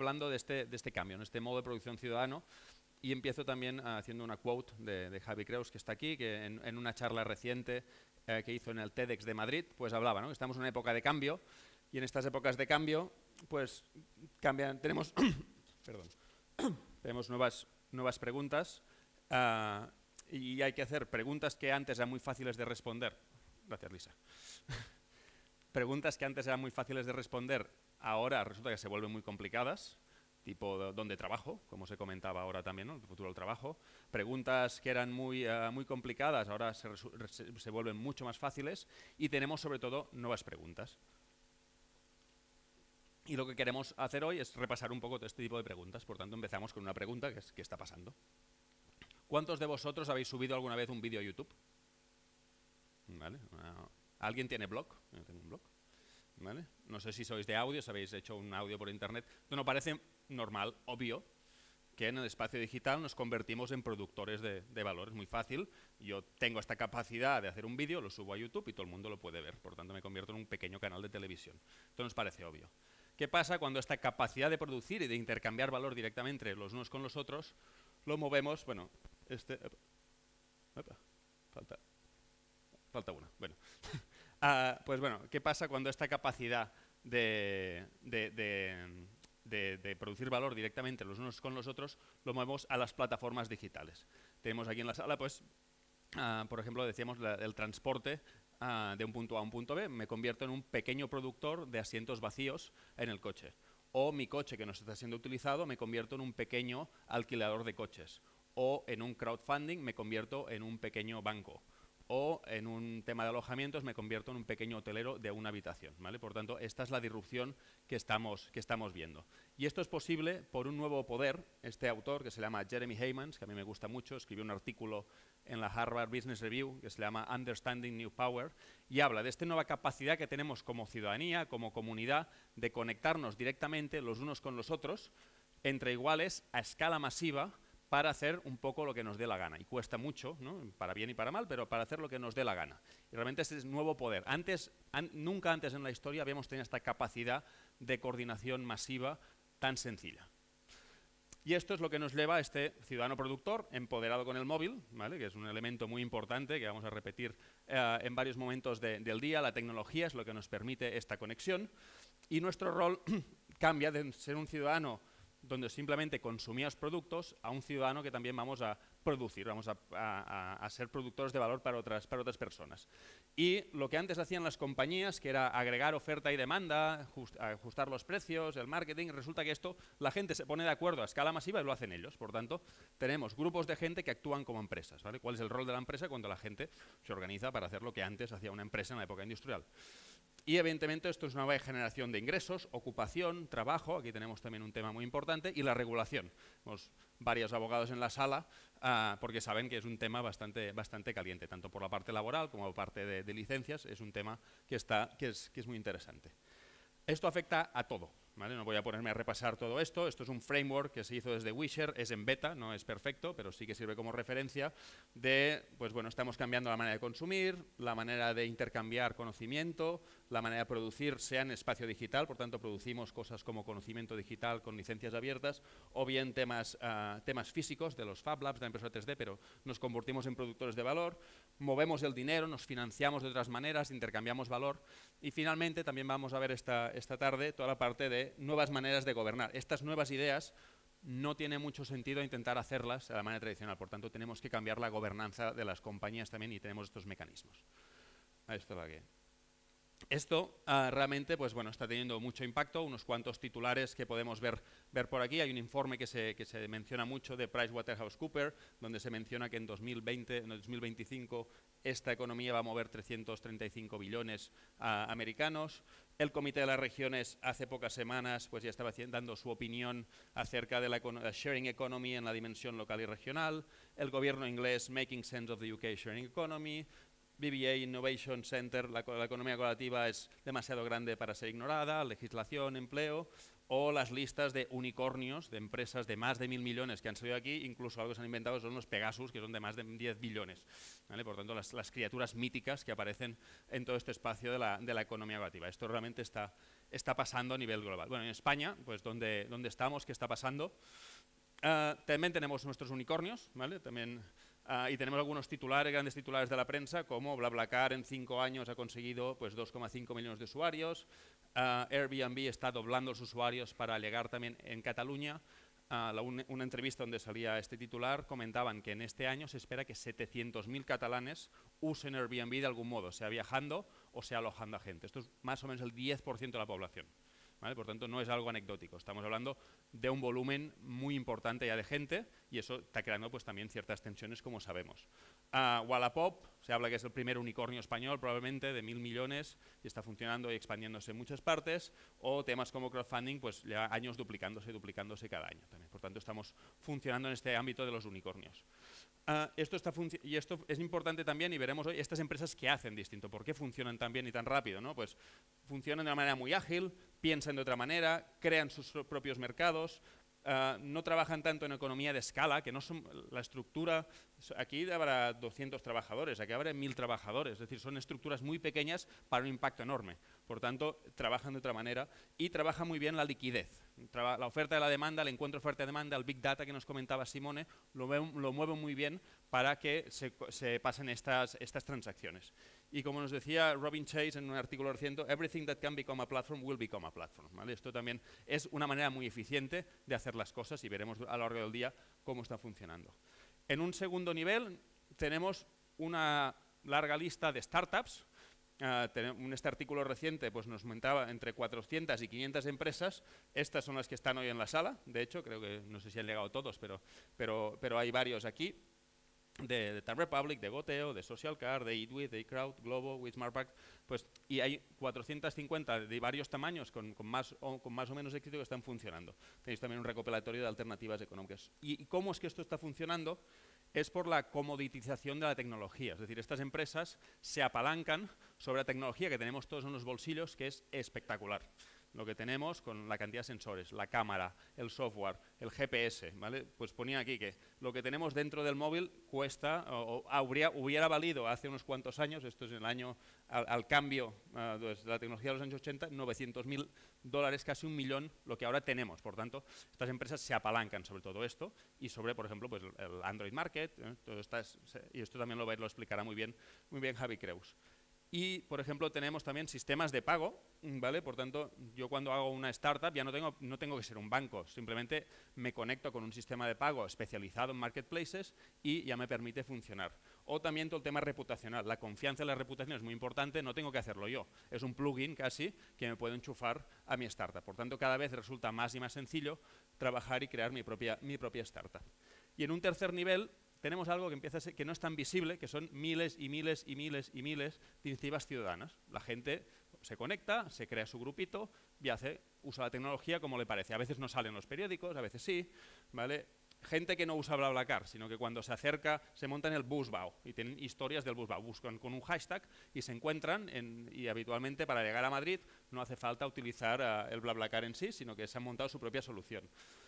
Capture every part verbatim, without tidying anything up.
hablando de este, de este cambio, en este modo de producción ciudadano. Y empiezo también uh, haciendo una quote de, de Javi Creus, que está aquí, que en, en una charla reciente eh, que hizo en el TEDx de Madrid, pues hablaba, ¿no? Estamos en una época de cambio, y en estas épocas de cambio, pues cambian, tenemos, perdón, tenemos nuevas, nuevas preguntas, uh, y hay que hacer preguntas que antes eran muy fáciles de responder. Gracias, Lisa. Preguntas que antes eran muy fáciles de responder, ahora resulta que se vuelven muy complicadas. Tipo dónde trabajo, como se comentaba ahora también, ¿no? El futuro del trabajo. Preguntas que eran muy, uh, muy complicadas, ahora se, se, se vuelven mucho más fáciles, y tenemos sobre todo nuevas preguntas. Y lo que queremos hacer hoy es repasar un poco todo este tipo de preguntas. Por tanto, empezamos con una pregunta que es ¿qué está pasando? ¿Cuántos de vosotros habéis subido alguna vez un vídeo a YouTube? ¿Vale? Uh, ¿Alguien tiene blog? Yo tengo un blog. ¿Vale? No sé si sois de audio, si habéis hecho un audio por internet. Bueno, parece normal, obvio, que en el espacio digital nos convertimos en productores de, de valor. Es muy fácil. Yo tengo esta capacidad de hacer un vídeo, lo subo a YouTube y todo el mundo lo puede ver. Por tanto, me convierto en un pequeño canal de televisión. Esto nos parece obvio. ¿Qué pasa cuando esta capacidad de producir y de intercambiar valor directamente los unos con los otros lo movemos? Bueno, este... Opa, falta, falta una. Bueno. Uh, pues bueno, ¿qué pasa cuando esta capacidad de, de, de, de, de producir valor directamente los unos con los otros lo movemos a las plataformas digitales? Tenemos aquí en la sala, pues, uh, por ejemplo, decíamos la, el transporte uh, de un punto A a un punto B. Me convierto en un pequeño productor de asientos vacíos en el coche. O mi coche que no está siendo utilizado, me convierto en un pequeño alquilador de coches. O en un crowdfunding me convierto en un pequeño banco. O en un tema de alojamientos me convierto en un pequeño hotelero de una habitación, ¿vale? Por tanto, esta es la disrupción que estamos, que estamos viendo. Y esto es posible por un nuevo poder. Este autor, que se llama Jeremy Heymans, que a mí me gusta mucho, escribió un artículo en la Harvard Business Review que se llama Understanding New Power, y habla de esta nueva capacidad que tenemos como ciudadanía, como comunidad, de conectarnos directamente los unos con los otros, entre iguales, a escala masiva, para hacer un poco lo que nos dé la gana. Y cuesta mucho, ¿no? Para bien y para mal, pero para hacer lo que nos dé la gana. Y realmente este es nuevo poder. Antes, an, nunca antes en la historia habíamos tenido esta capacidad de coordinación masiva tan sencilla. Y esto es lo que nos lleva a este ciudadano productor empoderado con el móvil, ¿vale? Que es un elemento muy importante que vamos a repetir eh, en varios momentos de, del día. La tecnología es lo que nos permite esta conexión. Y nuestro rol cambia de ser un ciudadano donde simplemente consumías productos, a un ciudadano que también vamos a producir, vamos a, a, a ser productores de valor para otras, para otras personas. Y lo que antes hacían las compañías, que era agregar oferta y demanda, just, ajustar los precios, el marketing, resulta que esto la gente se pone de acuerdo a escala masiva y lo hacen ellos. Por tanto, tenemos grupos de gente que actúan como empresas, ¿vale? ¿Cuál es el rol de la empresa cuando la gente se organiza para hacer lo que antes hacía una empresa en la época industrial? Y evidentemente esto es una nueva generación de ingresos, ocupación, trabajo, aquí tenemos también un tema muy importante, y la regulación. Tenemos varios abogados en la sala uh, porque saben que es un tema bastante, bastante caliente, tanto por la parte laboral como por la parte de, de licencias, es un tema que, está, que, es, que es muy interesante. Esto afecta a todo, ¿vale? No voy a ponerme a repasar todo esto. Esto es un framework que se hizo desde Wisher, es en beta, no es perfecto, pero sí que sirve como referencia de, pues bueno, estamos cambiando la manera de consumir, la manera de intercambiar conocimiento, la manera de producir, sea en espacio digital, por tanto producimos cosas como conocimiento digital con licencias abiertas, o bien temas, uh, temas físicos de los Fab Labs, de la impresora tres D, pero nos convertimos en productores de valor, movemos el dinero, nos financiamos de otras maneras, intercambiamos valor, y finalmente también vamos a ver esta, esta tarde toda la parte de nuevas maneras de gobernar. Estas nuevas ideas no tiene mucho sentido intentar hacerlas de la manera tradicional, por tanto tenemos que cambiar la gobernanza de las compañías también y tenemos estos mecanismos. Esto es lo que... Esto uh, realmente pues, bueno, está teniendo mucho impacto, unos cuantos titulares que podemos ver, ver por aquí. Hay un informe que se, que se menciona mucho de PricewaterhouseCoopers, donde se menciona que en dos mil veinte, en dos mil veinticinco esta economía va a mover trescientos treinta y cinco billones uh, americanos. El Comité de las Regiones hace pocas semanas pues, ya estaba dando su opinión acerca de la, la sharing economy en la dimensión local y regional. El gobierno inglés, Making Sense of the U K Sharing Economy. B B A Innovation Center, la, la economía colaborativa es demasiado grande para ser ignorada, legislación, empleo, o las listas de unicornios, de empresas de más de mil millones que han salido aquí, incluso algo que se han inventado son los Pegasus, que son de más de diez billones. ¿Vale? Por tanto, las, las criaturas míticas que aparecen en todo este espacio de la, de la economía colaborativa. Esto realmente está, está pasando a nivel global. Bueno, en España, pues donde, donde estamos, ¿qué está pasando? Uh, también tenemos nuestros unicornios, ¿vale? También, uh, y tenemos algunos titulares, grandes titulares de la prensa, como BlaBlaCar en cinco años ha conseguido pues, dos coma cinco millones de usuarios, uh, Airbnb está doblando los usuarios para llegar también en Cataluña. Uh, la, un, una entrevista donde salía este titular comentaban que en este año se espera que setecientos mil catalanes usen Airbnb de algún modo, sea viajando o sea alojando a gente. Esto es más o menos el diez por ciento de la población. ¿Vale? Por tanto, no es algo anecdótico. Estamos hablando de un volumen muy importante ya de gente y eso está creando pues, también ciertas tensiones, como sabemos. Uh, Wallapop, se habla que es el primer unicornio español, probablemente, de mil millones y está funcionando y expandiéndose en muchas partes. O temas como crowdfunding, pues ya años duplicándose, duplicándose cada año también. Por tanto, estamos funcionando en este ámbito de los unicornios. Uh, esto está y esto es importante también y veremos hoy estas empresas qué hacen distinto, por qué funcionan tan bien y tan rápido, ¿no? Pues funcionan de una manera muy ágil, piensan de otra manera, crean sus propios mercados, uh, no trabajan tanto en economía de escala, que no son la estructura, aquí habrá doscientos trabajadores, aquí habrá mil trabajadores, es decir, son estructuras muy pequeñas para un impacto enorme, por tanto, trabajan de otra manera y trabajan muy bien la liquidez. La oferta y la demanda, el encuentro oferta-demanda, el Big Data que nos comentaba Simone, lo, lo mueven muy bien para que se, se pasen estas, estas transacciones. Y como nos decía Robin Chase en un artículo reciente, everything that can become a platform will become a platform. ¿Vale? Esto también es una manera muy eficiente de hacer las cosas y veremos a lo largo del día cómo está funcionando. En un segundo nivel tenemos una larga lista de startups. Uh, en este artículo reciente pues, nos comentaba entre cuatrocientas y quinientas empresas. Estas son las que están hoy en la sala. De hecho, creo que no sé si han llegado todos, pero, pero, pero hay varios aquí. De, de Time Republic, de Goteo, de SocialCar, de Eatwith, de eCrowd, Globo, with SmartPack, pues, y hay cuatrocientas cincuenta de varios tamaños con, con, más o, con más o menos éxito que están funcionando. Tenéis también un recopilatorio de alternativas económicas. ¿Y, y cómo es que esto está funcionando? Es por la comoditización de la tecnología. Es decir, estas empresas se apalancan sobre la tecnología que tenemos todos en los bolsillos, que es espectacular. Lo que tenemos con la cantidad de sensores, la cámara, el software, el G P S, ¿vale? Pues ponía aquí que lo que tenemos dentro del móvil cuesta, o, o habría, hubiera valido hace unos cuantos años, esto es en el año, al, al cambio uh, de la tecnología de los años ochenta, novecientos mil dólares, casi un millón, lo que ahora tenemos. Por tanto, estas empresas se apalancan sobre todo esto y sobre, por ejemplo, pues el Android Market, ¿eh? Todo estas, y esto también lo, lo explicará muy bien, muy bien Javi Creus. Y, por ejemplo, tenemos también sistemas de pago, ¿vale? Por tanto, yo cuando hago una startup ya no tengo, no tengo que ser un banco, simplemente me conecto con un sistema de pago especializado en marketplaces y ya me permite funcionar. O también todo el tema reputacional, la confianza en la reputación es muy importante, no tengo que hacerlo yo, es un plugin casi que me puedo enchufar a mi startup. Por tanto, cada vez resulta más y más sencillo trabajar y crear mi propia, mi propia startup. Y en un tercer nivel tenemos algo que empieza a ser, que no es tan visible, que son miles y miles y miles y miles de iniciativas ciudadanas. La gente se conecta, se crea su grupito y hace, usa la tecnología como le parece. A veces no salen los periódicos, a veces sí, ¿vale? Gente que no usa BlaBlaCar, sino que cuando se acerca se monta en el Busbau y tienen historias del Busbau. Buscan con un hashtag y se encuentran en, y habitualmente para llegar a Madrid no hace falta utilizar uh, el BlaBlaCar en sí, sino que se han montado su propia solución.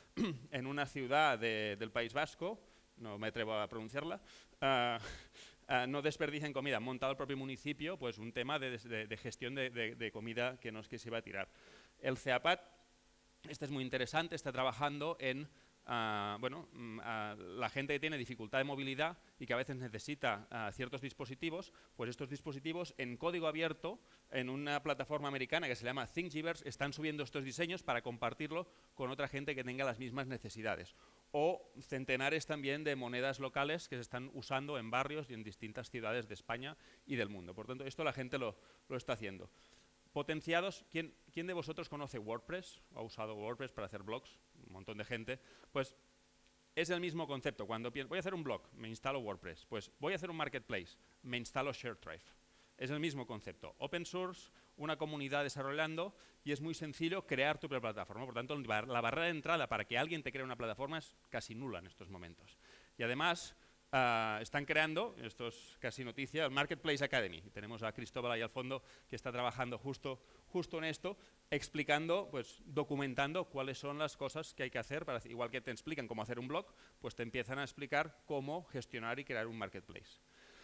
En una ciudad de, del País Vasco, no me atrevo a pronunciarla, uh, uh, no desperdicien comida. Han montado el propio municipio pues un tema de, de, de gestión de, de, de comida que no es que se iba a tirar. El CEAPAT, este es muy interesante, está trabajando en Uh, bueno, uh, la gente que tiene dificultad de movilidad y que a veces necesita uh, ciertos dispositivos, pues estos dispositivos en código abierto en una plataforma americana que se llama Thingiverse están subiendo estos diseños para compartirlo con otra gente que tenga las mismas necesidades. O centenares también de monedas locales que se están usando en barrios y en distintas ciudades de España y del mundo. Por tanto, esto la gente lo, lo está haciendo. Potenciados, ¿quién, ¿quién de vosotros conoce WordPress? ¿O ha usado WordPress para hacer blogs? Un montón de gente. Pues es el mismo concepto. Cuando pienso, voy a hacer un blog, me instalo WordPress. Pues voy a hacer un marketplace, me instalo ShareDrive. Es el mismo concepto. Open source, una comunidad desarrollando y es muy sencillo crear tu propia plataforma. Por tanto, la barrera de entrada para que alguien te cree una plataforma es casi nula en estos momentos. Y además, Uh, están creando, esto es casi noticia, el Marketplace Academy. Y tenemos a Cristóbal ahí al fondo que está trabajando justo, justo en esto, explicando, pues documentando cuáles son las cosas que hay que hacer, para, igual que te explican cómo hacer un blog, pues te empiezan a explicar cómo gestionar y crear un marketplace.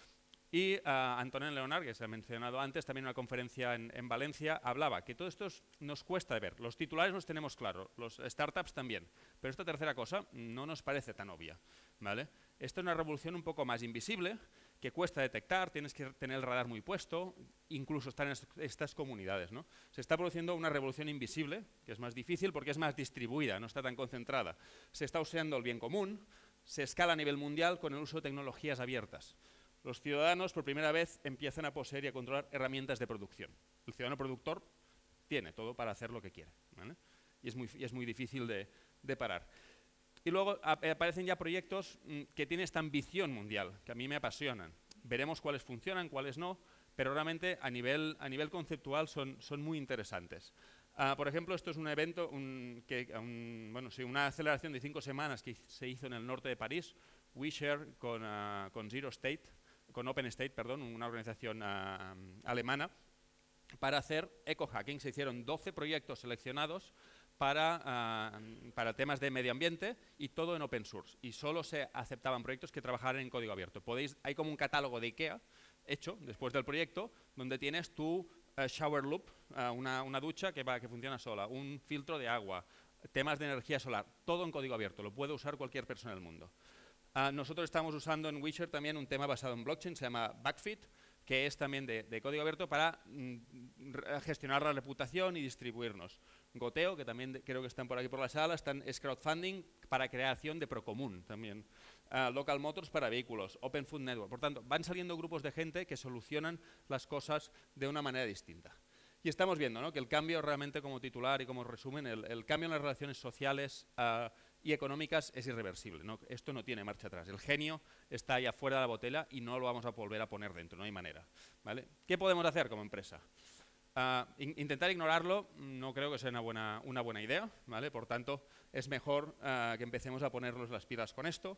Y uh, Antonin Leonard, que se ha mencionado antes, también en una conferencia en, en Valencia, hablaba que todo esto es, nos cuesta de ver. Los titulares los tenemos claros, los startups también, pero esta tercera cosa no nos parece tan obvia, ¿vale? Esta es una revolución un poco más invisible, que cuesta detectar, tienes que tener el radar muy puesto, incluso estar en estas comunidades, ¿no? Se está produciendo una revolución invisible, que es más difícil porque es más distribuida, no está tan concentrada. Se está usando el bien común, se escala a nivel mundial con el uso de tecnologías abiertas. Los ciudadanos por primera vez empiezan a poseer y a controlar herramientas de producción. El ciudadano productor tiene todo para hacer lo que quiere, ¿vale? Y es muy, y es muy difícil de, de parar. Y luego aparecen ya proyectos mmm, que tienen esta ambición mundial, que a mí me apasionan. Veremos cuáles funcionan, cuáles no, pero realmente a nivel, a nivel conceptual son, son muy interesantes. Uh, por ejemplo, esto es un evento, un, que, un, bueno, sí, una aceleración de cinco semanas que se hizo en el norte de París, WeShare con, uh, con Zero State, con OpenState, perdón, una organización uh, alemana, para hacer eco-hacking. Se hicieron doce proyectos seleccionados para, uh, para temas de medio ambiente y todo en open source. Y solo se aceptaban proyectos que trabajaran en código abierto. Podéis, hay como un catálogo de IKEA hecho después del proyecto, donde tienes tu uh, shower loop, uh, una, una ducha que, va, que funciona sola, un filtro de agua, temas de energía solar, todo en código abierto. Lo puede usar cualquier persona del mundo. Uh, nosotros estamos usando en WeShare también un tema basado en blockchain, se llama Backfit, que es también de, de código abierto para mm, gestionar la reputación y distribuirnos. Goteo, que también de, creo que están por aquí por la sala, están, es crowdfunding para creación de Procomún también. Uh, Local Motors para vehículos, Open Food Network. Por tanto, van saliendo grupos de gente que solucionan las cosas de una manera distinta. Y estamos viendo, ¿no?, que el cambio realmente, como titular y como resumen, el, el cambio en las relaciones sociales uh, y económicas es irreversible, ¿no? Esto no tiene marcha atrás. El genio está ahí afuera de la botella y no lo vamos a volver a poner dentro, no hay manera, ¿vale? ¿Qué podemos hacer como empresa? Uh, in, intentar ignorarlo no creo que sea una buena, una buena idea, ¿vale? Por tanto, es mejor uh, que empecemos a ponernos las pilas con esto.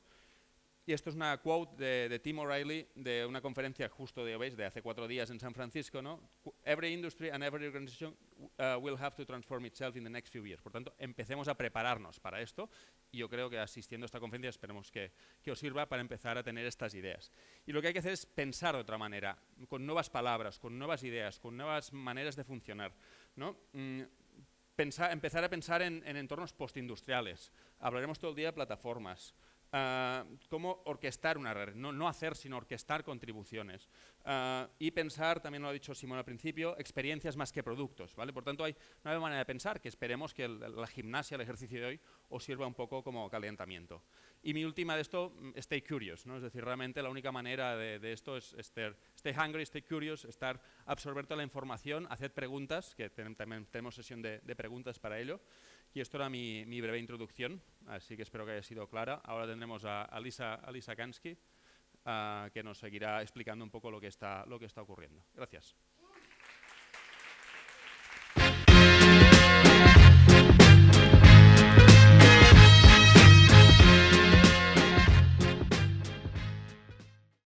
Y esto es una quote de, de Tim O'Reilly de una conferencia justo de, ¿veis?, de hace cuatro días en San Francisco, ¿no? Every industry and every organization uh, will have to transform itself in the next few years. Por tanto, empecemos a prepararnos para esto y yo creo que asistiendo a esta conferencia esperemos que, que os sirva para empezar a tener estas ideas. Y lo que hay que hacer es pensar de otra manera, con nuevas palabras, con nuevas ideas, con nuevas maneras de funcionar, ¿no? Mm, pensar, empezar a pensar en, en entornos postindustriales. Hablaremos todo el día de plataformas. Uh, cómo orquestar una red, no, no hacer sino orquestar contribuciones uh, y pensar, también lo ha dicho Simón al principio, experiencias más que productos, ¿vale? Por tanto hay una nueva manera de pensar que esperemos que el, la gimnasia, el ejercicio de hoy os sirva un poco como calentamiento. Y mi última de esto, stay curious, ¿no? Es decir, realmente la única manera de, de esto es estar, stay hungry, stay curious, estar, absorber toda la información, hacer preguntas, que ten, también tenemos sesión de, de preguntas para ello. Y esto era mi, mi breve introducción, así que espero que haya sido clara. Ahora tendremos a, a Lisa, a Lisa Kansky, uh, que nos seguirá explicando un poco lo que está, lo que está ocurriendo. Gracias.